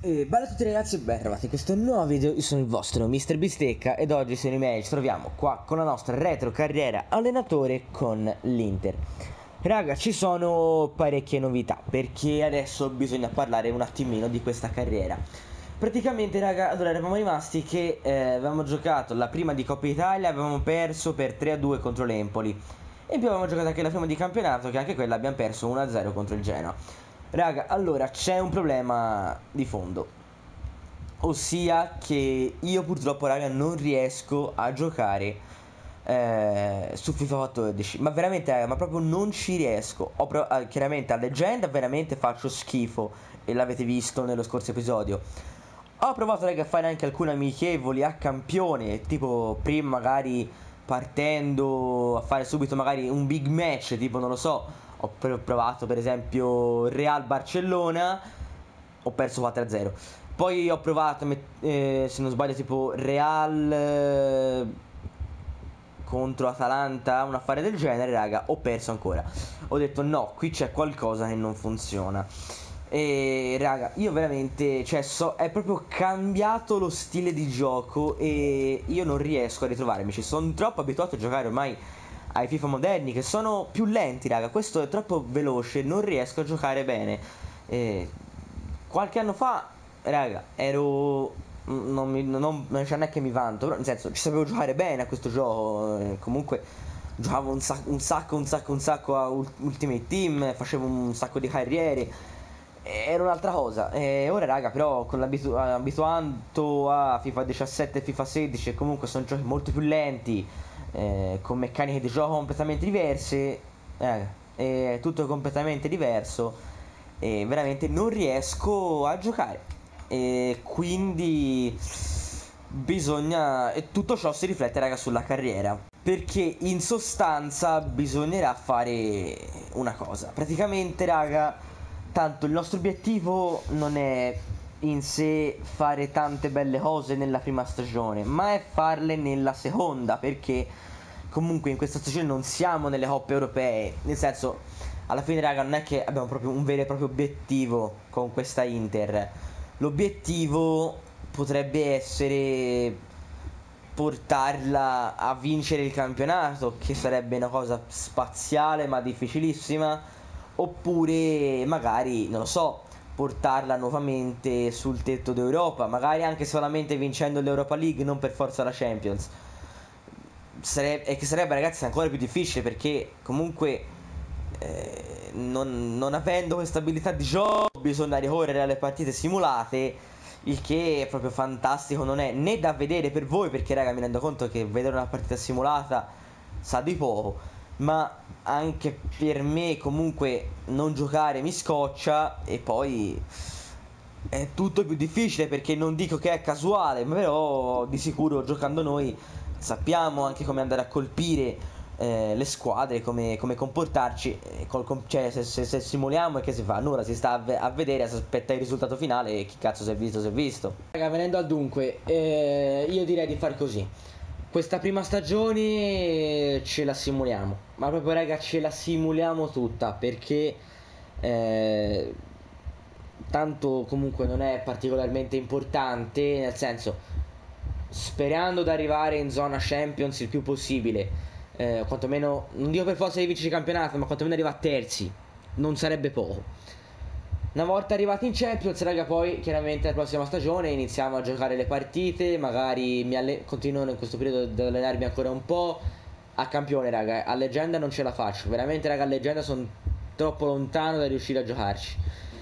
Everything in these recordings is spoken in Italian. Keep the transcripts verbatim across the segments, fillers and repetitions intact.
E bella a tutti ragazzi e ben trovati in questo nuovo video. Io sono il vostro mister Bistecca ed oggi sono i miei. Ci troviamo qua con la nostra retro carriera allenatore con l'Inter. Raga, ci sono parecchie novità perché adesso bisogna parlare un attimino di questa carriera. Praticamente raga, allora eravamo rimasti che eh, avevamo giocato la prima di Coppa Italia, avevamo perso per tre a due contro l'Empoli. E in più avevamo giocato anche la prima di campionato, che anche quella abbiamo perso uno a zero contro il Genoa. Raga, allora c'è un problema di fondo, ossia che io purtroppo raga non riesco a giocare eh, su FIFA quattordici, ma veramente raga, ma proprio non ci riesco. Ho prov- eh, chiaramente a leggenda veramente faccio schifo e l'avete visto nello scorso episodio. Ho provato raga a fare anche alcune amichevoli a campione, tipo prima magari partendo a fare subito magari un big match, tipo non lo so, ho provato per esempio Real Barcellona, ho perso quattro a zero. Poi ho provato, eh, se non sbaglio, tipo Real eh, contro Atalanta, un affare del genere, raga, ho perso ancora. Ho detto no, qui c'è qualcosa che non funziona. E raga, io veramente, cioè, so, è proprio cambiato lo stile di gioco e io non riesco a ritrovarmi. Ci sono troppo abituato a giocare ormai ai FIFA moderni che sono più lenti, raga. Questo è troppo veloce, non riesco a giocare bene. E qualche anno fa, raga, ero non, mi, non, non è che mi vanto, però nel senso ci sapevo giocare bene a questo gioco. Eh, comunque giocavo un, sac- un sacco, un sacco, un sacco a Ultimate Team, facevo un sacco di carriere. Era un'altra cosa. E ora, raga, però con l'abitu- abituato a FIFA diciassette e FIFA sedici, e comunque sono giochi molto più lenti, eh, con meccaniche di gioco completamente diverse. Eh, è tutto completamente diverso. E veramente non riesco a giocare. E quindi bisogna. E tutto ciò si riflette, raga, sulla carriera. Perché in sostanza bisognerà fare una cosa. Praticamente, raga. Tanto il nostro obiettivo non è in sé fare tante belle cose nella prima stagione, ma è farle nella seconda, perché comunque in questa stagione non siamo nelle coppe europee, nel senso, alla fine raga non è che abbiamo proprio un vero e proprio obiettivo con questa Inter. L'obiettivo potrebbe essere portarla a vincere il campionato, che sarebbe una cosa spaziale ma difficilissima. Oppure magari, non lo so, portarla nuovamente sul tetto d'Europa, magari anche solamente vincendo l'Europa League, non per forza la Champions. Sarebbe, e che sarebbe ragazzi ancora più difficile perché comunque eh, non, non avendo questa abilità di gioco bisogna ricorrere alle partite simulate, il che è proprio fantastico, non è né da vedere per voi perché raga mi rendo conto che vedere una partita simulata sa di poco, ma anche per me comunque non giocare mi scoccia. E poi è tutto più difficile perché non dico che è casuale, ma però di sicuro giocando noi sappiamo anche come andare a colpire eh, le squadre, come, come comportarci, eh, col, com- cioè se, se, se simuliamo e che si fa? Nulla, si sta a, ve- a vedere, si aspetta il risultato finale e chi cazzo si è visto si è visto. Raga, venendo al dunque, eh, io direi di far così. Questa prima stagione ce la simuliamo, ma proprio raga ce la simuliamo tutta perché eh, tanto comunque non è particolarmente importante, nel senso sperando di arrivare in zona Champions il più possibile, eh, quantomeno non dico per forza di vincere il campionato, ma quantomeno arrivare a terzi, non sarebbe poco. Una volta arrivati in Champions, raga, poi chiaramente la prossima stagione iniziamo a giocare le partite, magari mi alle- continuo in questo periodo ad allenarmi ancora un po'. A campione, raga, a leggenda non ce la faccio, veramente, raga, a leggenda sono troppo lontano da riuscire a giocarci.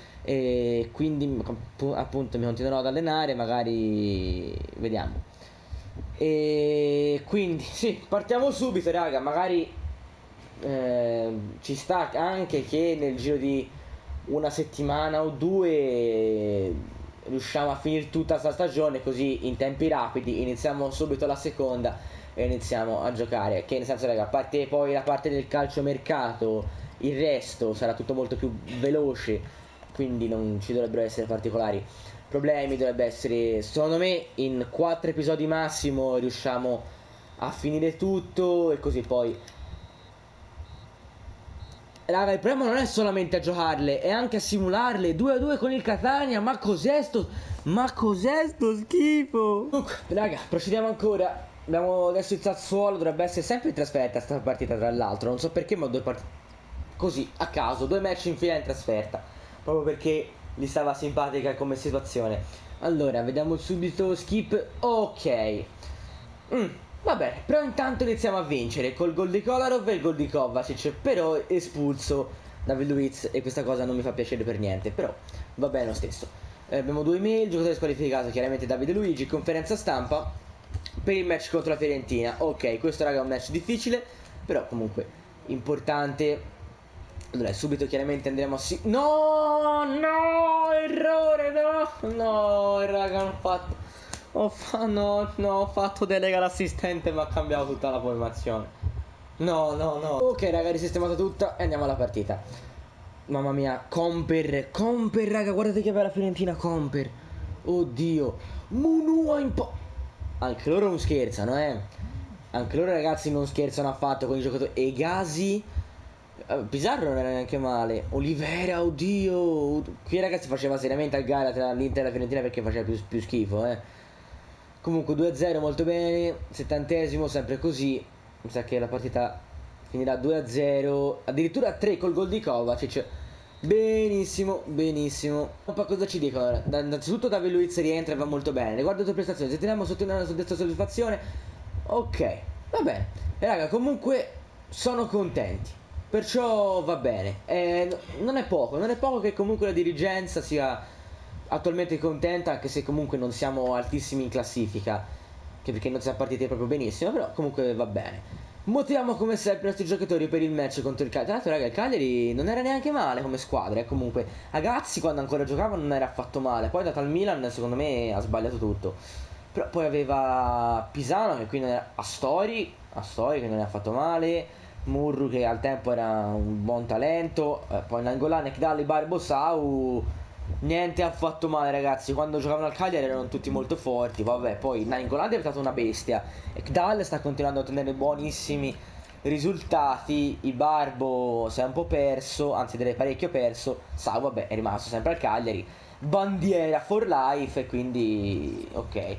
E quindi appunto mi continuerò ad allenare, magari vediamo. E quindi sì, partiamo subito, raga, magari eh, ci sta anche che nel giro di una settimana o due riusciamo a finire tutta questa stagione così in tempi rapidi, iniziamo subito la seconda e iniziamo a giocare, che nel senso raga, a parte poi la parte del calciomercato, il resto sarà tutto molto più veloce, quindi non ci dovrebbero essere particolari problemi. Dovrebbe essere, secondo me, in quattro episodi massimo riusciamo a finire tutto e così poi raga, il problema non è solamente a giocarle, è anche a simularle. due a due con il Catania, ma cos'è sto... Ma cos'è sto schifo? Comunque, raga, procediamo ancora. Abbiamo adesso il Sassuolo, dovrebbe essere sempre in trasferta sta partita tra l'altro. Non so perché, ma due partite così, a caso, due match in fila in trasferta. Proprio perché gli stava simpatica come situazione. Allora, vediamo subito skip. Ok. Mm, va bene, però intanto iniziamo a vincere col gol di Kolarov e il gol di Kovacic. Però espulso David Luiz e questa cosa non mi fa piacere per niente. Però va bene lo stesso. eh, Abbiamo due email, giocatore squalificato chiaramente Davide Luigi. Conferenza stampa per il match contro la Fiorentina. Ok, questo raga è un match difficile, però comunque importante. Allora subito chiaramente andremo a si... No, no, errore, no. No, raga, ho fatto Ho fatto, no, no, ho fatto delega all'assistente, ma ha cambiato tutta la formazione. No, no, no. Ok raga, risistemata tutta e andiamo alla partita. Mamma mia, Comper, Comper raga, guardate che bella Fiorentina Comper. Oddio, Munua in po'. Anche loro non scherzano, eh. Anche loro ragazzi non scherzano affatto con i giocatori. E Gasi, Pizarro non era neanche male. Olivera, oddio. Qui ragazzi faceva seriamente a gara tra l'Inter e la Fiorentina perché faceva più, più schifo, eh. Comunque due a zero molto bene. Settantesimo, sempre così. Mi sa che la partita finirà due a zero. Addirittura tre col gol di Kovacic. Benissimo, benissimo. Un po' cosa ci dicono? Innanzitutto David Luiz rientra e va molto bene. Riguardo le tue prestazioni, se teniamo sotto una soddisfa soddisfazione. Ok, va bene. E raga, comunque sono contenti. Perciò va bene. Eh, non è poco, non è poco che comunque la dirigenza sia attualmente contenta, anche se comunque non siamo altissimi in classifica, che perché non siamo partiti proprio benissimo, però comunque va bene. Motiviamo come sempre i nostri giocatori per il match contro il Cagliari. Tra l'altro raga, il Cagliari non era neanche male come squadra, eh. Comunque Agazzi quando ancora giocava non era affatto male. Poi dato al Milan secondo me ha sbagliato tutto. Però poi aveva Pisano che qui non era... Astori, Astori che non è affatto male, Murru che al tempo era un buon talento, eh, poi Nangolan, Ekdal, Barbo, Sau, niente affatto male ragazzi. Quando giocavano al Cagliari erano tutti molto forti. Vabbè, poi Nangolan è diventato una bestia, Ekdal sta continuando a ottenere buonissimi risultati, il Barbo si è un po' perso, anzi direi parecchio perso. Sau vabbè è rimasto sempre al Cagliari, bandiera for life, e quindi ok.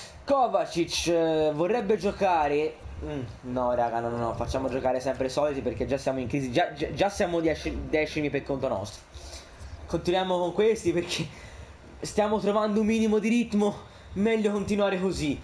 Kovacic eh, vorrebbe giocare. Mm, no raga, no, no, no, facciamo giocare sempre i soliti perché già siamo in crisi, già, già, già siamo dieci, decimi per conto nostro. Continuiamo con questi perché stiamo trovando un minimo di ritmo, meglio continuare così.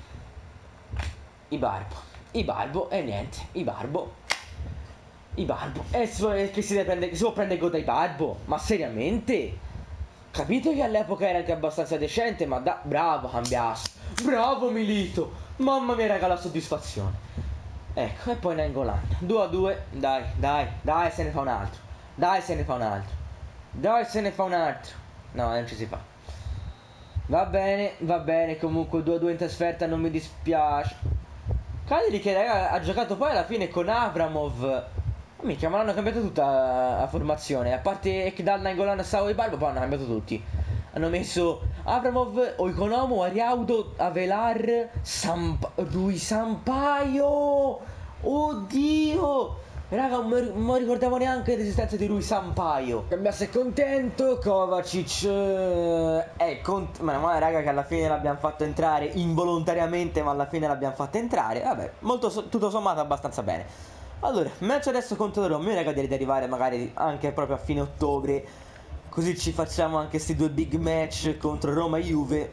Ibarbo, Ibarbo e niente, Ibarbo, Ibarbo, e eh, che si deve prendere, si può prendere gol da Ibarbo? Ma seriamente? Capite che all'epoca era anche abbastanza decente, ma da... Bravo Cambiasso, bravo Milito, mamma mia raga la soddisfazione. Ecco, e poi Nangolan, due a due, dai, dai, dai se ne fa un altro, dai se ne fa un altro, dai se ne fa un altro, no non ci si fa. Va bene, va bene, comunque due a due in trasferta non mi dispiace. Cagliari che raga ha giocato poi alla fine con Avramov. Mica, ma l'hanno cambiato tutta la formazione. A parte Ekdal, Nangolan, Sau e Barbo, poi hanno cambiato tutti. Hanno messo Avramov, Oikonomo, Ariaudo, Avelar, Samp Rui Sampaio. Oddio! Raga, non mi ricordavo neanche l'esistenza di Rui Sampaio. Cambiasse contento, Kovacic eh, è cont ma, ma raga che alla fine l'abbiamo fatto entrare involontariamente, ma alla fine l'abbiamo fatto entrare. Vabbè, molto so tutto sommato abbastanza bene. Allora, match adesso contro la Roma. Io raga direi di arrivare magari anche proprio a fine ottobre, così ci facciamo anche questi due big match contro Roma e Juve.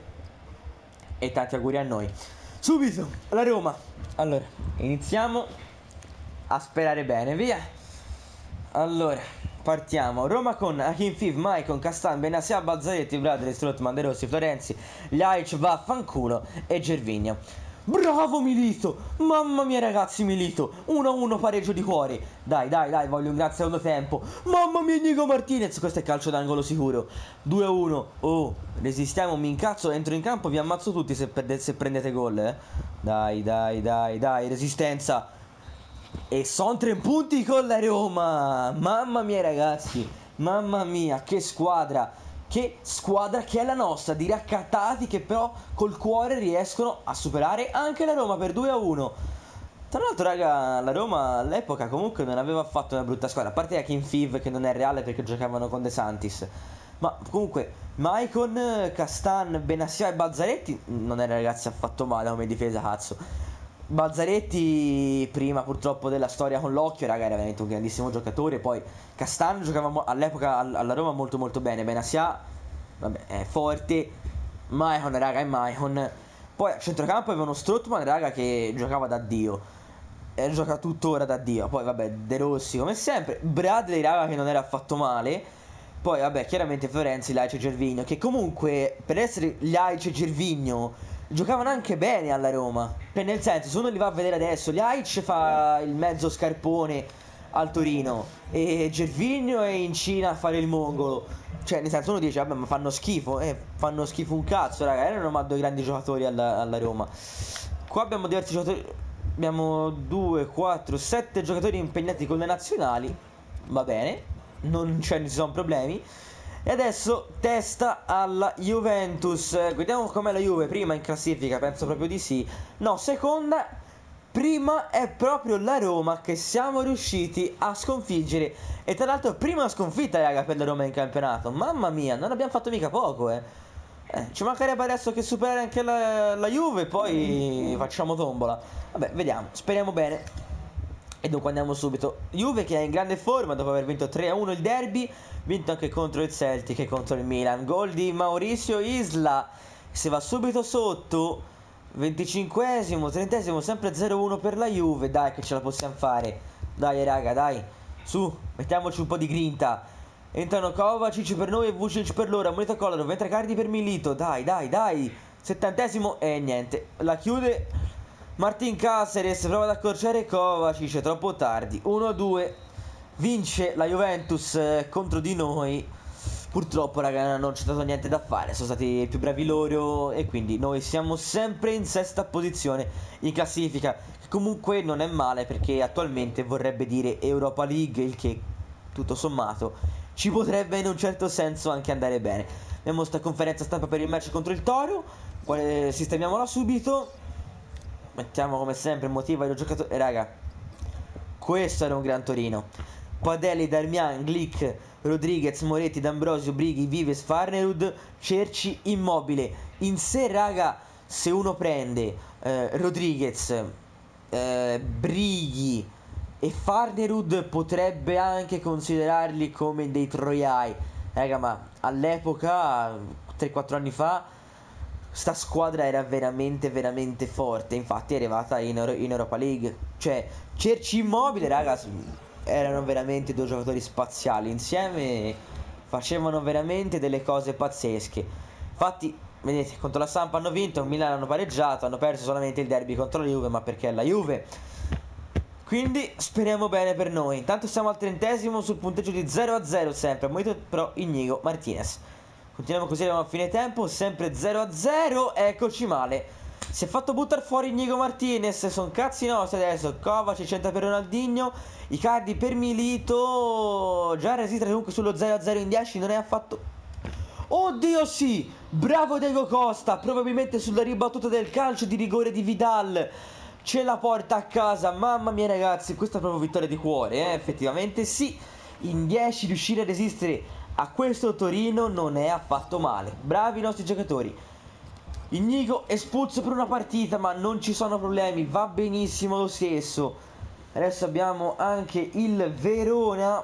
E tanti auguri a noi. Subito, la Roma. Allora, iniziamo a sperare bene, via. Allora, partiamo. Roma con Akinfeev, Maicon, Castan, Benassia, Balzaretti, Bradley, Strootman, De Rossi, Florenzi, Laic, Vaffanculo e Gervinho. Bravo Milito, mamma mia ragazzi Milito, uno a uno pareggio di cuore. Dai dai dai, voglio un gran secondo tempo. Mamma mia Nico Martinez, questo è calcio d'angolo sicuro. Due a uno, oh, resistiamo, mi incazzo, entro in campo, vi ammazzo tutti se, se prendete gol, eh. Dai dai dai dai, resistenza. E sono tre punti con la Roma. Mamma mia ragazzi, mamma mia, che squadra. Che squadra che è la nostra, di raccattati che però col cuore riescono a superare anche la Roma per due a uno. Tra l'altro, raga, la Roma all'epoca comunque non aveva fatto una brutta squadra, a parte Akin Fiv che non è reale perché giocavano con De Santis. Ma comunque, Maicon, Castan, Benassia e Balzaretti non era, ragazzi, affatto male come difesa, cazzo. Balzaretti, prima purtroppo della storia con l'occhio, raga, era veramente un grandissimo giocatore. Poi Castan giocava all'epoca alla Roma molto molto bene. Benassia, vabbè, è forte. Maicon, raga, è Maicon. Poi a centrocampo aveva uno Strootman, raga, che giocava da Dio. E gioca tuttora da Dio. Poi vabbè, De Rossi come sempre. Bradley, raga, che non era affatto male. Poi vabbè, chiaramente Florenzi, Laic e Gervinho, che comunque per essere Laic e Gervinho giocavano anche bene alla Roma. Per nel senso, se uno li va a vedere adesso, Laic fa il mezzo scarpone al Torino e Gervinho è in Cina a fare il mongolo. Cioè, nel senso, uno dice, vabbè, ma fanno schifo. Eh, fanno schifo un cazzo, raga. Erano ma due grandi giocatori alla, alla Roma. Qua abbiamo diversi giocatori. Abbiamo due, quattro, sette giocatori impegnati con le nazionali. Va bene, non c'è, ci sono problemi. E adesso testa alla Juventus. Vediamo com'è la Juve. Prima in classifica, penso proprio di sì. No, seconda. Prima è proprio la Roma che siamo riusciti a sconfiggere. E tra l'altro prima sconfitta, raga, per la Roma in campionato. Mamma mia, non abbiamo fatto mica poco, eh. Eh, ci mancherebbe adesso che supera anche la, la Juve. Poi facciamo tombola. Vabbè, vediamo, speriamo bene. E dunque andiamo subito. Juve che è in grande forma dopo aver vinto tre a uno il derby, vinto anche contro il Celtic e contro il Milan. Gol di Mauricio Isla, si va subito sotto. venticinquesimo, trentesimo, sempre zero a uno per la Juve. Dai che ce la possiamo fare. Dai raga, dai. Su, mettiamoci un po' di grinta. Entrano Kovacic per noi e Vucic per loro. Moneta Kolarov, entra Cardi per Milito. Dai, dai, dai. Settantesimo e niente. La chiude Martin Caceres, prova ad accorciare Kovacic, troppo tardi. uno a due. Vince la Juventus eh, contro di noi. Purtroppo, raga, non c'è stato niente da fare. Sono stati più bravi loro e quindi noi siamo sempre in sesta posizione in classifica. Che comunque non è male perché attualmente vorrebbe dire Europa League, il che tutto sommato ci potrebbe in un certo senso anche andare bene. Abbiamo sta conferenza stampa per il match contro il Toro. Quale sistemiamola subito. Mettiamo come sempre motiva i giocatori. Raga, questo era un gran Torino. Padelli, Darmian, Glick, Rodriguez, Moretti, D'Ambrosio, Brighi, Vives, Farnerud, Cerci, Immobile. In sé, raga, se uno prende eh, Rodriguez, eh, Brighi e Farnerud, potrebbe anche considerarli come dei troiai. Raga, ma all'epoca, tre quattro anni fa, sta squadra era veramente veramente forte. Infatti è arrivata in, Euro in Europa League. Cioè, Cerci, Immobile, raga, erano veramente due giocatori spaziali. Insieme facevano veramente delle cose pazzesche. Infatti, vedete, contro la Samp hanno vinto, il Milan hanno pareggiato, hanno perso solamente il derby contro la Juve, ma perché è la Juve. Quindi speriamo bene per noi. Intanto siamo al trentesimo sul punteggio di zero a zero sempre. Monito però Inigo Martinez. Continuiamo così, arriviamo a fine tempo, sempre zero a zero. Eccoci male. Si è fatto buttare fuori Inigo Martinez. Sono cazzi nostri adesso. Kovacic centra per Ronaldinho. Icardi per Milito. Già resiste comunque sullo zero a zero in dieci. Non è affatto... Oddio sì. Bravo Diego Costa. Probabilmente sulla ribattuta del calcio di rigore di Vidal. Ce la porta a casa. Mamma mia ragazzi, questa è proprio vittoria di cuore, eh? Effettivamente sì. In dieci riuscire a resistere a questo Torino non è affatto male. Bravi i nostri giocatori. Inigo espulso per una partita, ma non ci sono problemi, va benissimo lo stesso. Adesso abbiamo anche il Verona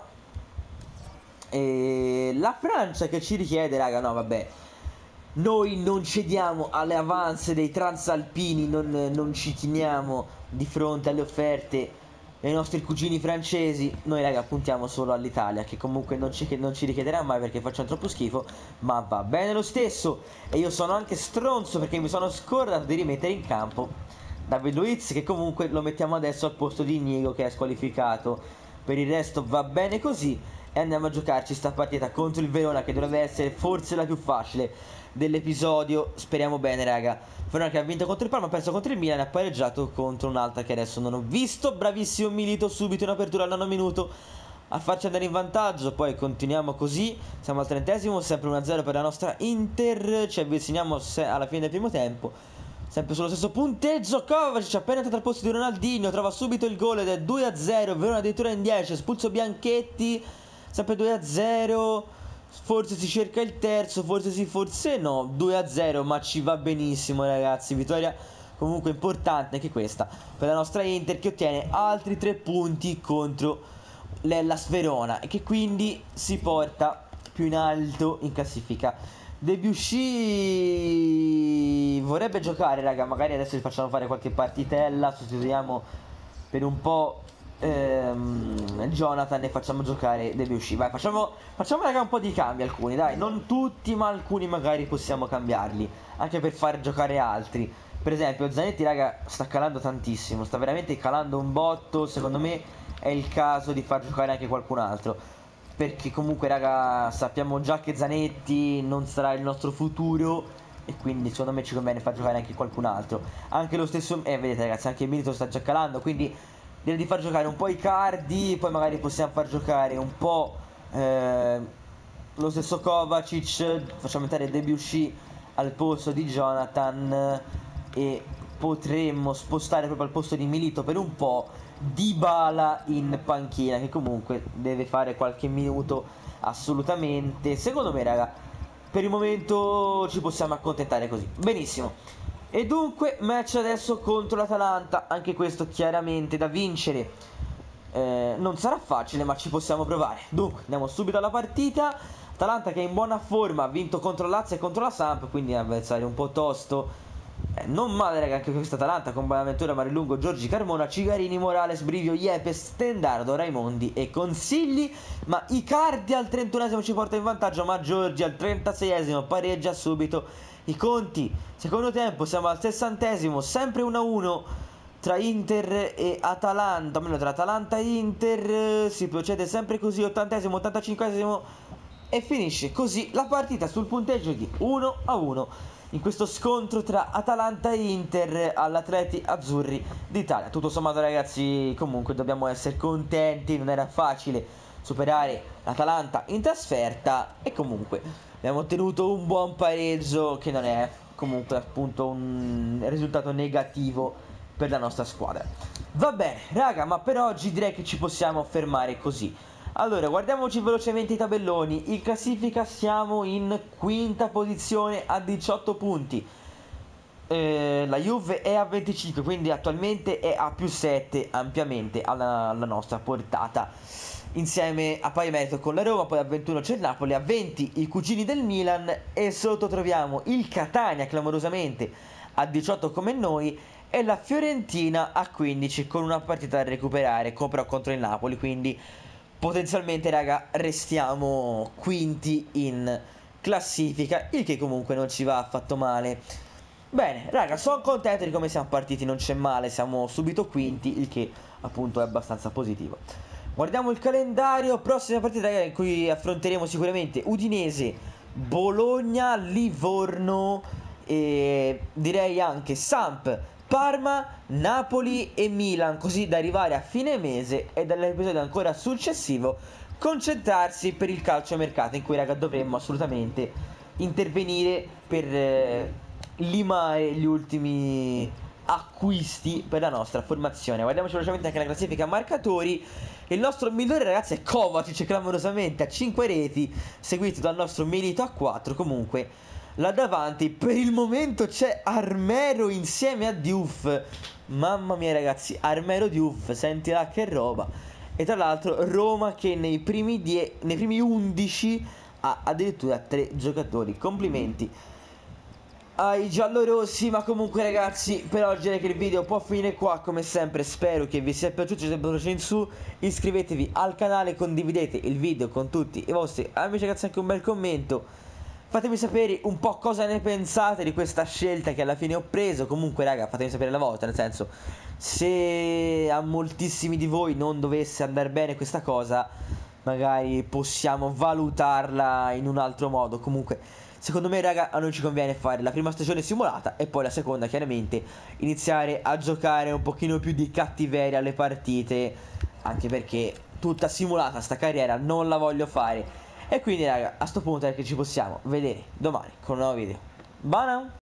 e la Francia che ci richiede, raga, no vabbè. Noi non cediamo alle avance dei transalpini, non, non ci chiniamo di fronte alle offerte dei nostri cugini francesi. Noi raga puntiamo solo all'Italia, che comunque non ci, non ci richiederà mai perché facciamo troppo schifo, ma va bene lo stesso. E io sono anche stronzo perché mi sono scordato di rimettere in campo David Luiz, che comunque lo mettiamo adesso al posto di Inigo che è squalificato. Per il resto va bene così e andiamo a giocarci sta partita contro il Verona, che dovrebbe essere forse la più facile dell'episodio. Speriamo bene raga. Verona che ha vinto contro il Parma, ha perso contro il Milan e ha pareggiato contro un'altra che adesso non ho visto. Bravissimo Milito, subito in apertura al nono minuto a farci andare in vantaggio. Poi continuiamo così, siamo al trentesimo, sempre uno a zero per la nostra Inter. Ci avviciniamo alla fine del primo tempo. sempre sullo stesso punteggio. Kovacic appena entrato al posto di Ronaldinho, trova subito il gol ed è due a zero. Verona addirittura in dieci, espulso Bianchetti, sempre due a zero. Forse si cerca il terzo, forse sì, forse no. due a zero, ma ci va benissimo, ragazzi. Vittoria comunque importante anche questa per la nostra Inter, che ottiene altri tre punti contro l'Hellas Verona e che quindi si porta più in alto in classifica. Debussy vorrebbe giocare, raga. Magari adesso gli facciamo fare qualche partitella, sostituiamo per un po' ehm, Jonathan e facciamo giocare Debussy. Vai, facciamo, facciamo raga un po' di cambi, alcuni, dai, non tutti, ma alcuni magari possiamo cambiarli, anche per far giocare altri. Per esempio Zanetti, raga, sta calando tantissimo, sta veramente calando un botto. Secondo me è il caso di far giocare anche qualcun altro, perché comunque, raga, sappiamo già che Zanetti non sarà il nostro futuro e quindi secondo me ci conviene far giocare anche qualcun altro. Anche lo stesso, eh, vedete ragazzi, anche Milito sta già calando, quindi direi di far giocare un po' Icardi, poi magari possiamo far giocare un po' eh, lo stesso Kovacic, facciamo mettere Debussy al posto di Jonathan e potremmo spostare proprio al posto di Milito per un po' Dybala in panchina, che comunque deve fare qualche minuto assolutamente. Secondo me, raga, per il momento ci possiamo accontentare così. Benissimo. E dunque match adesso contro l'Atalanta, anche questo chiaramente da vincere. Eh, non sarà facile, ma ci possiamo provare. Dunque andiamo subito alla partita. Atalanta che è in buona forma, ha vinto contro Lazio e contro la Samp, quindi è un avversario un po' tosto. Eh, non male, raga, anche questa Atalanta con Bonaventura, Marilungo, Giorgi, Carmona, Cigarini, Morales, Brivio, Yepes, Stendardo, Raimondi e Consigli. Ma Icardi al trentunesimo ci porta in vantaggio, ma Giorgi al trentaseiesimo pareggia subito i conti. Secondo tempo siamo al sessantesimo, sempre uno a uno tra Inter e Atalanta, o meglio tra Atalanta e Inter. Si procede sempre così, ottantesimo, ottantacinquesimo e finisce così la partita sul punteggio di uno a uno in questo scontro tra Atalanta e Inter all'Atleti Azzurri d'Italia. Tutto sommato, ragazzi, comunque dobbiamo essere contenti, non era facile superare l'Atalanta in trasferta e comunque abbiamo ottenuto un buon pareggio, che non è comunque appunto un risultato negativo per la nostra squadra. Va bene, raga, ma per oggi direi che ci possiamo fermare così. Allora, guardiamoci velocemente i tabelloni. In classifica siamo in quinta posizione a diciotto punti. Eh, la Juve è a venticinque, quindi attualmente è a più sette, ampiamente alla, alla nostra portata. Insieme a pari merito con la Roma, poi a ventuno c'è il Napoli, a venti i cugini del Milan e sotto troviamo il Catania clamorosamente a diciotto come noi e la Fiorentina a quindici con una partita da recuperare, però contro il Napoli, quindi potenzialmente, raga, restiamo quinti in classifica, il che comunque non ci va affatto male. Bene, raga, sono contento di come siamo partiti, non c'è male, siamo subito quinti, il che appunto è abbastanza positivo. Guardiamo il calendario, prossima partita, raga, in cui affronteremo sicuramente Udinese, Bologna, Livorno e direi anche Samp, Parma, Napoli e Milan, così da arrivare a fine mese e dall'episodio ancora successivo concentrarsi per il calciomercato, in cui, raga, dovremmo assolutamente intervenire per eh, limare gli ultimi acquisti per la nostra formazione. Guardiamoci velocemente anche la classifica marcatori. Il nostro migliore, ragazzi, è Kovacic clamorosamente a cinque reti, seguito dal nostro Milito a quattro. Comunque là davanti per il momento c'è Armero insieme a Diouf. Mamma mia, ragazzi, Armero Diouf, senti là che roba. E tra l'altro Roma che nei primi, die- nei primi undici ha addirittura tre giocatori. Complimenti ai giallorossi. Ma comunque, ragazzi, per oggi direi che il video può finire qua. Come sempre spero che vi sia piaciuto, se sempre in su, iscrivetevi al canale, condividete il video con tutti i vostri amici, ragazzi, anche un bel commento. Fatemi sapere un po' cosa ne pensate di questa scelta che alla fine ho preso. Comunque, raga, fatemi sapere la vostra, nel senso, se a moltissimi di voi non dovesse andare bene questa cosa, magari possiamo valutarla in un altro modo. Comunque, secondo me, raga, a noi ci conviene fare la prima stagione simulata e poi la seconda, chiaramente, iniziare a giocare un pochino più di cattiveria alle partite, anche perché tutta simulata sta carriera non la voglio fare. E quindi, raga, a sto punto è che ci possiamo vedere domani con un nuovo video. Buona!